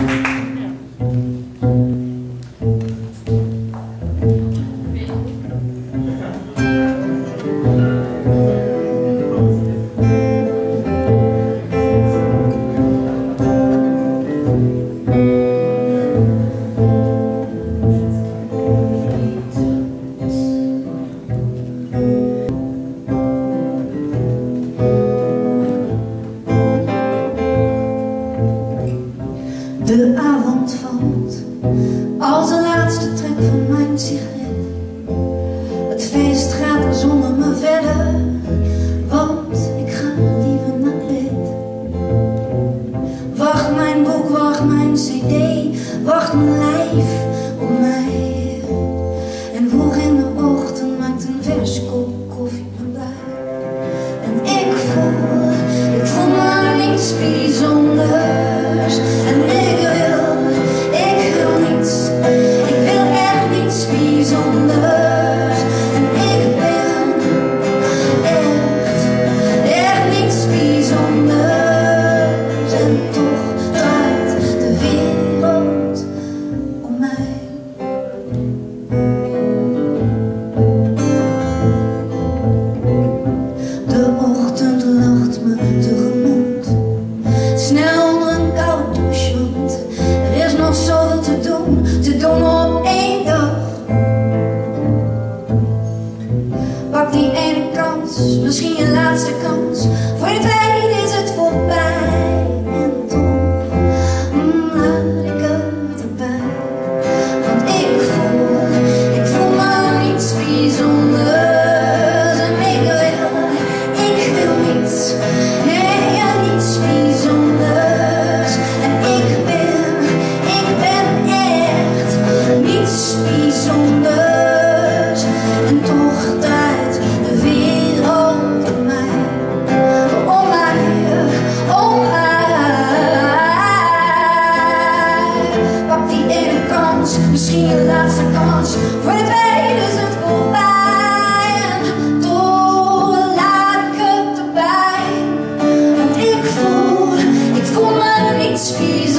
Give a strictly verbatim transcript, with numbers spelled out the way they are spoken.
De avond valt als de laatste trek van mijn sigaret. Het feest gaat er zonder me verder, want ik ga liever naar bed. Wacht mijn boek, wacht mijn cd, wacht mijn lijf op mij. En vroeg in de ochtend maakt een vers kop koffie me blij. En ik voel, ik voel maar niets bijzonders. En ik wil, ik wil niets, ik wil echt niets bijzonders. En ik ben echt, echt niets bijzonders. En toch draait de wereld om mij. De ochtend lacht me tegemoet, snel onder een koude douche, want er is nog zoveel te doen, te doen op één dag. Pak die ene kans, misschien je laatste kans, voor je weet is het voorbij. En toch mm, laat ik het erbij, want ik voel, ik voel maar niets bijzonders. En ik wil, ik wil niets, nee ja, niets bijzonders. En ik ben, ik ben echt niets bijzonders. En toch draait de wereld om mij, om mij, om mij. Pak die ene kans, misschien je laatste kans, voor het weet is het voorbij. En toch laat ik het erbij, want ik voel, ik voel me niets bijzonders.